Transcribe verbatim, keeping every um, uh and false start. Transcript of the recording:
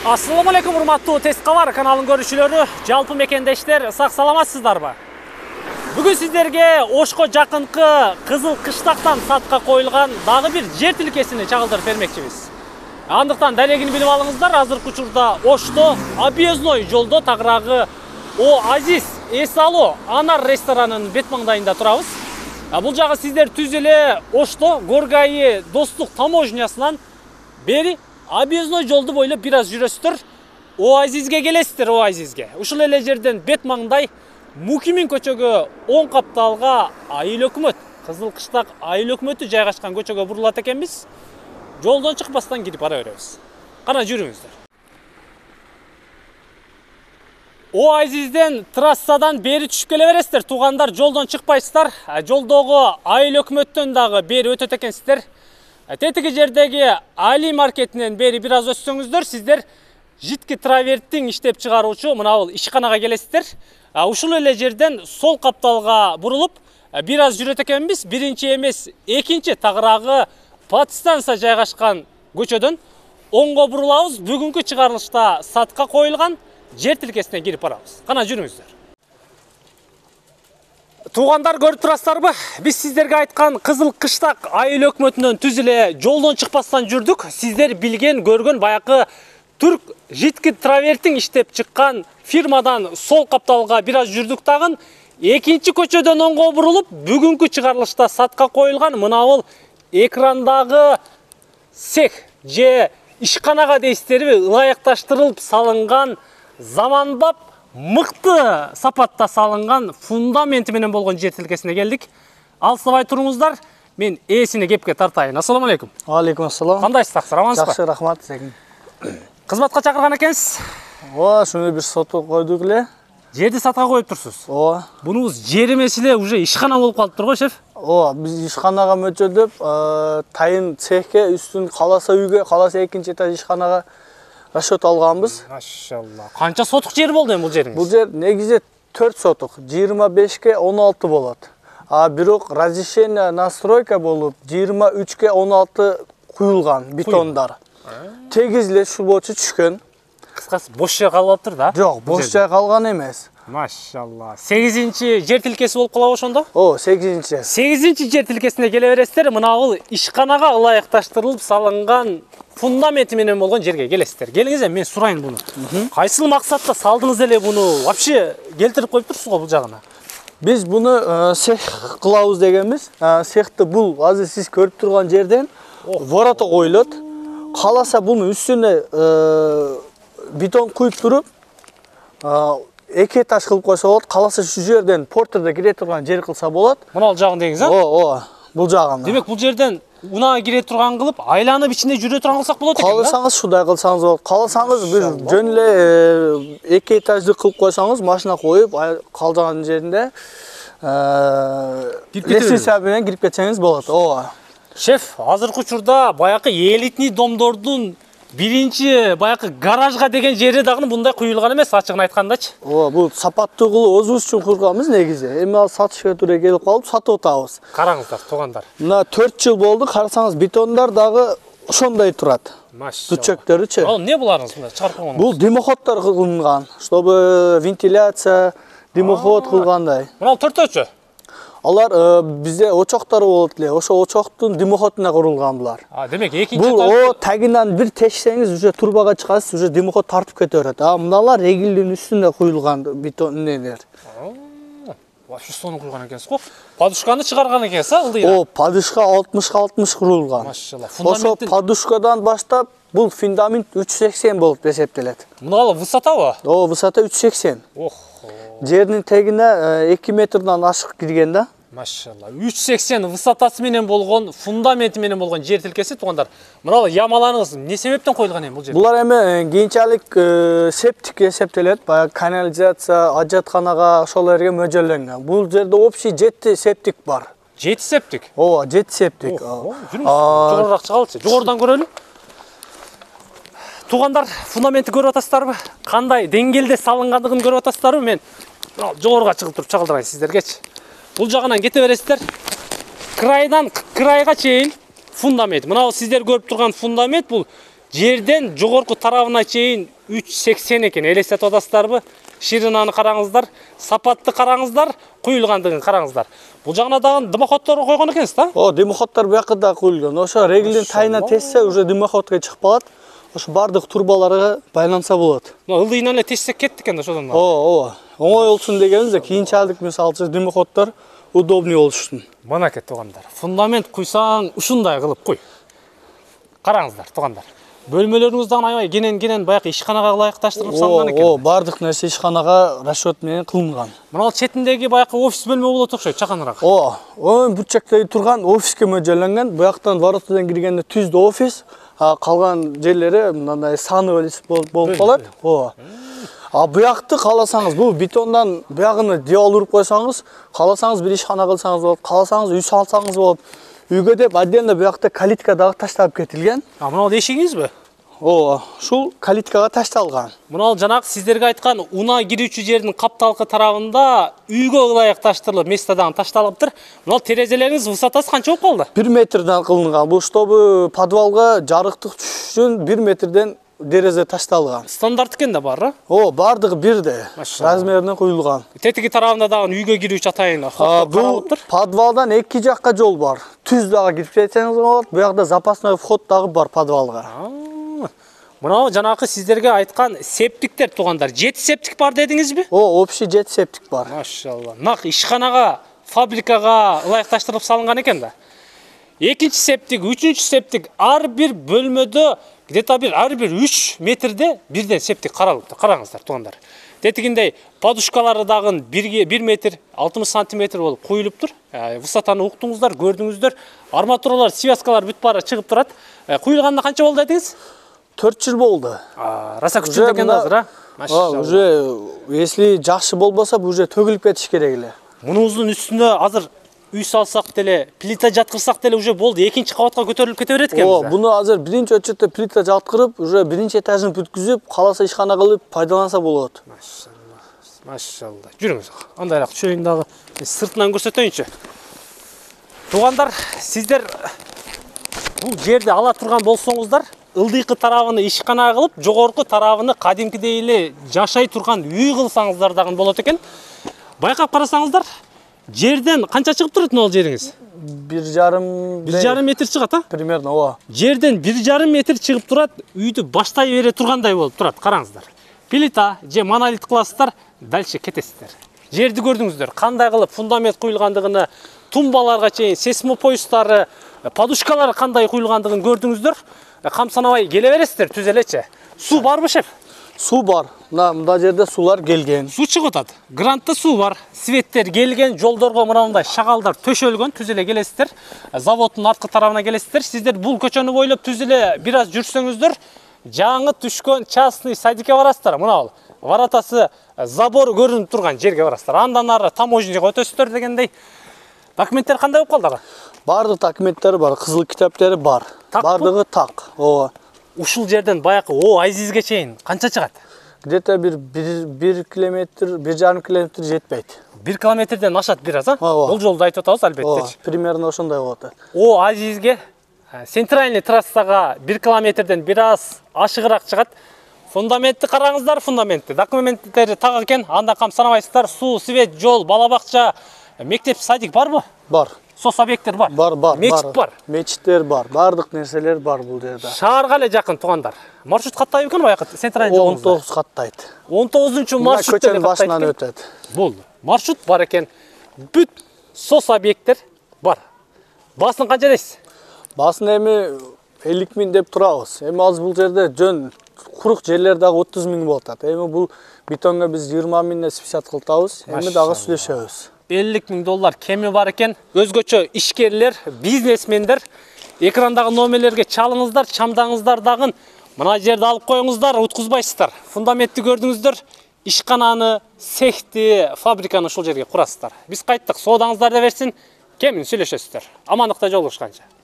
Assalamu alaikum урматтуу Тескалар каналын көрүүчүлөрү, жалпы мекендештер, сак саламатсыздарбы? Бүгүн сиздерге Ошко жакынкы Кызыл Кыштактан сатка коюлган дагы бир жер тилкесини чагылдырып бермекчибиз. Андыктан далегин билип алыңыздар, азыркы учурда Ошто объездной жолдо тагыраагы О Азиз Эсало Анар ресторанынын бет маңдайында турабыз. Бул жагы сиздер түз эле Ошто Горгайы достук таможнясынан бери объездной жолду бойлоп бир аз жүрөсүздөр. О Азизге келесиздер, О Азизге. Ушул эле жерден бет маңдай Мукимин көчөгө оң капталга Айыл өкмөт, Кызыл Кыштак айыл өкмөтү жайгашкан көчөгө бурулат экенбиз. Жолдон чыкпастан кирип бара беребиз. Кана жүрүңүздөр. О Азизден трассадан бери түшүп келе бересиздер. Туугандар, жолдон чыкпайсыздар. Жолдогу айыл өкмөттөн дагы бери өтөт экенсиздер. Тетиги жердеги Али маркетинен бери бир аз өтсөңүздөр, сиздер житки траверттин иштеп чыгаруучу мына бул ишканага келесиздер. Ушул эле жерден сол капталга бурулуп бир аз жүрөт экенбиз. Биринчи эмес, экинчи тагыраагы подстанция жайгашкан көчөдөн оңго бурулабыз. Бүгүнкү чыгарылышта сатка коюлган жер тилкесине кирип барабыз. Кана жүрүңүздөр. Туугандар, көрүп турасыздарбы? Биз сиздерге айткан Кызыл Кыштак айыл өкмөтүнөн түз эле жолдон чыкпастан жүрдүк. Сиздер билген, көргөн баякы түрк житки траверттин иштеп чыккан фирмадан сол капталга бир аз жүрдүк тагын. Экинчи көчөдөн оңго бурулуп, бүгүнкү чыгарылышта сатка коюлган мына бул экрандагы цех же ишканага дейсиздерби, ылайыкташтырылып салынган заманбап мыкты сапатта салынган фундаменти менен болгон жер тилкесине келдик. Алсыбай туруңуздар, мен ээсине кепке тартайын. Ассаламу алейкум. Алейкум ассалам. Кандайсыздар, амансызбы? Жакшы, рахмат. Кызматка чакырган экенсиз? Ооба, шуну бир сотко койдук эле. Жерди сатка коюп турсуз? Ооба. Бунубуз жер эмес эле, уже ишкана болуп калыптыр го, шеф? Ооба, биз ишканага мөчөлдөп, тайын цехке, үстүн каласа үйгө, каласа экинчи этаж ишканага расчет алганбыз. Машалла. Канча сотук жер болду эми бул жериңиз? Бул жер негизи төрт сотук, жыйырма бешке он алты болот. А бирок разрешение на стройка болуп жыйырма үчкө он алты куюлган бетондар. Тегиз эле ушул болчу түшкөн. Кыскасы бош жер калып атыптыр да? Жок, бош жер калган эмес. Машалла. сегизинчи жер тилкеси болуп калабы ошондо? О, сегизинчи. сегизинчи жер тилкесине келе бересиздер. Мына бул ишканага ылайыкташтырылып салынган фундаменти менен болгон жерге келесиздер. Келиңиз, мен сурайын буну. Кайсыл максатта салдыңыз эле буну? Вообще келтирип коюп турсузго бул жагына? Биз буну цех кылабыз дегенбиз. Цехти бул азыр сиз көрүп турган жерден ворота коюлат. Каласа буну үстүнө бетон куюп туруп, эки этаж кылып койсо болот. Каласа ушул жерден портерде кире турган жер кылса болот. Мына бул жагын деңиз, а? Ооба, бул жагын. Демек бул жерден унаа кире турган кылып, айланып ичинде жүрө турган кылсак болот экен да? Каласаңыз шудай кылсаңыз болот. Каласаңыз бир жөн эле эки этажды кылып койсоңуз, машина коюп, калдаган жеринде лестница менен кирип кетсеңиз болот. Ооба. Шеф, азыркы учурда баякы элитный домдордун биринчи баякы гаражга деген жери дагы мындай куюлган эмес, ачыгын айткандачы. Ооба, бул сапаттуу кылып өзүбүз үчүн курганбыз негизи. Эми ал сатышка тура келип калып, сатып атабыз. Караңыздар, туугандар. Мына төрт жыл болду, карасаңыз бетондар дагы ошондой турат. Машалла. Түчөктөрүчү. Ал эмне буларыңыз мында чыгарып койгонуңуз? Бул дымоходдор кылынган, чтобы вентиляция, дымоход кылгандай. Мына төртөөчү. Алар бизде очоктор болот эле. Ошо очоктун дымоходуна курулган булар. А, демек экинчи бул о тагынан бир тешсеңиз, уже турбага чыгасыз, уже дымоход тартып кете берет. А мыналар регилдин үстүнө куюлган бетон нелер. Вообще сону куйган экенсиз го. Подушканы чыгарган экенсиз, а, ылдыйра? О, подушка алтымышка алтымыш курулган. Машалла. Ошо подушкадан баштап бул фундамент үч жүз сексен болуп эсептелет. Мына высотабы? О, высота үч жүз сексен. Ох. Жердин тегине эки метрден ашык кирген да. Машалла. үч жүз сексен высотасы менен болгон, фундаменти менен болгон жер тилкеси, туугандар. Мына ямаларыңыз эмне себептен коюлган эми бул жерге? Булар эми кийинчерээк септик эсептелет, баягы канализация, ажатканага ошолорго мөжөлдөнгөн. Бул жерде общий жети септик бар. жети септик? Ооба, жети септик. Жүрүңүз, жогорураак чыгалычы. Жогорудан көрөлү. Туугандар, фундаменти көрүп атасыздарбы? Кандай деңгээлде салынгандыгын көрүп атасыздарбы? Мен жогоруга чыгып туруп чагылдырайын сиздергечи. Бул жагынан кете бересиздер. Крайдан крайга чейин фундамент. Мына сиздер көрүп турган фундамент бул жерден жогорку тарабына чейин үч сексен экен. Элестетип атасыздарбы? Ширинаны караңыздар, сапатты караңыздар, куюлгандыгын караңыздар. Бул жагына дагы дымоходдорду койгон экенсиз да? О, дымоходдор буяка да куюлган. Ошо реглдин тайына тессе уже дымоходго чыгып калат. Ошо бардык турбаларга байланса болот. Ылдыйынан эле тессе кетти экен да ошодон. О, о. Оңой болсун дегенбиз да кийинчерээк мисалы үчүн дымоходдор удобный болушун. Мынакей туугандар. Фундамент куйсаң ушундай кылып куй. Караңыздар туугандар. Бөлмөлөрүңүздөн аябай кенен-кенен баягы ишканага ылайыкташтырылып салынган экен. О, бардык нерсе ишканага расчет менен кылынган. Мына четиндеги баягы офис бөлмө болот окшойт, чаканыраак. О, өн бутчактагы турган офиске мөжөлөнгөн. Буяктан воротадан киргенде түздө офис, калган жерлери мындай саны болуп калат. О. А буякты кааласаңыз, бул бетондан буягыны дебал уруп койсоңуз, кааласаңыз бир ишкана кылсаңыз болот, кааласаңыз үй салсаңыз болот. Үйгө деп отдельно буякта калитка дагы ташталып кетилген. А мына эшигиңизби? О, ушул калиткага ташталган. Мына жанагы сиздерге айткан унаа кирүүчү жердин капталкы тарабында үйгө ылайыкташтырылып, местадан ташталыптыр. Мына терезелериңиз высотасы канча болуп калды? бир метрден кылынган. Бул чтобы подвалга жарыктык түшүш үчүн бир метрден дерезе ташталган. Стандарт экен да бар, а? О, бардыгы бирде. Размерине куюлган. Тетиги тарабында дагы үйгө кирүүчү атайын каралыптыр. Подвалдан эки жакка жол бар. Түз дагы кирип кетсеңиз болот. Бу жакта запасной вход дагы бар подвалга. Мына жанакы сиздерге айткан септиктер туугандар. жети септик бар дедиңизби? О, общий жети септик бар. Машалла. Нак ишканага, фабрикага ылайыкташтырылып салынган экен да. Экинчи септик, үчүнчү септик ар бир бөлмөдө где-то бир ар бир үч метрде бирден септик каралыпты. Караңыздар туугандар. Тетигиндей подушкалары дагы бир метр алтымыш сантиметр болуп куюлуптур. Высотаны уктуңуздар, көрдүңүздөр. Арматуралар, связкалар бүт баары чыгып турат. Куюлганда канча болду дедиңиз? төрт жыл болду. Раса күчүндө экен азыр, а? Машалла. Уже если жакшы болбосо, уже төгүлүп кетиш керек эле. Мунуңуздун үстүнө азыр үй салсак деле, плита жаткырсак деле уже болду. Экинчи кабатка көтөрүлүп кете берет экенбиз. О, буну азыр биринчи очередде плита жаткырып, уже биринчи этажын бүткүзүп, каласа ишкана кылып пайдаланса болот. Машалла. Машалла. Жүрүңүз. Андайраак чөйүн дагы сыртынан көрсөтөйүнчү. Туугандар, сиздер бул жерди ала турган болсоңуздар, ылдыйкы тарабыны ишкана кылып, жогорку тарабыны кадимкидей эле жашай турган үй кылсаңыздар дагы болот экен. Байкап карасаңыздар, жерден канча чыгып турат мына жериңиз? бир жарым бир жарым метр чыгат, а? Примерно, ооба. Жерден бир жарым метр чыгып турат, үйдү баштай бере тургандай болуп турат. Караңыздар. Плита же монолит кыласыздар, дальше кетесиздер. Жерди көрдүңүздөр, кандай кылып фундамент куюлгандыгын, тумбаларга чейин сейсмопоюстары, подушкалары кандай куюлгандыгын көрдүңүздөр. Кам санабай келе бересиздер, түз элечи. Суу барбы, шеф? Суу бар. Мына мында жерде суулар келген. Суу чыгып атат. Грантта суу бар. Светтер келген, жолдорго мына мындай шагалдар төшөлгөн, түз эле келесиздер. Заводдун арткы тарабына келесиздер. Сиздер бул көчөнү бойлоп түз эле бир аз жүрсөңүздөр, жаңы түшкөн частный садикке барасыздар. Мына бул. Воротасы забор көрүнүп турган жерге барасыздар. Андан ары таможняга өтөсүздөр дегендей. Документтер кандай болуп калды? Бардык документтери бар, кызыл китептери бар. Бардыгы так. Ооба. Ушул жерден баякы О Айзизге чейин канча чыгат? Где-то бир бир километр, бир жарым километр жетпейт. бир километрден ашат бир аз, а? Ооба. Бул жолду айтып атабыз албетте. Примерно ошондой болот. О Айзизге центральный трассага бир километрден бир аз ашыгыраак чыгат. Фундаментти караңыздар, фундаментти. Документтери так экен. Анда кам санабайсыздар. Суу, свет, жол, бала бакча, мектеп, садик барбы? Бар. Сос объекттер бар. Бар, бар. Мечит бар. Мечиттер бар. Бардык нерселер бар бул жерде. Шаарга эле жакын туугандар. Маршрут каттайбы экен баягы центральный жол? он тогуз каттайт. он тогузунчу маршрут көчөнүн башынан өтөт. Болду. Маршрут бар экен. Бүт сос объекттер бар. Баасын канча дейсиз? Баасын эми элүү миң деп турабыз. Эми азыр бул жерде жөн курук жерлер дагы отуз миң болуп атат. Эми бул бетонго биз жыйырма миңден списат кылтабыз. Эми дагы сүйлөшөбүз. элүү миң доллар кеми бар экен. Өзгөчө ишкерлер, бизнесмендер экрандагы номерлерге чалыңыздар, чамдаңыздар дагы. Мына жерди алып коюңуздар, уткузбайсыздар. Фундаментти көрдүңүздөр, ишкананы, цехти, фабриканы ушул жерге курасыздар. Биз кайттык, соодаңыздар да берсин, кемин сүйлөшөсүздөр. Амандыкта жолугушканча.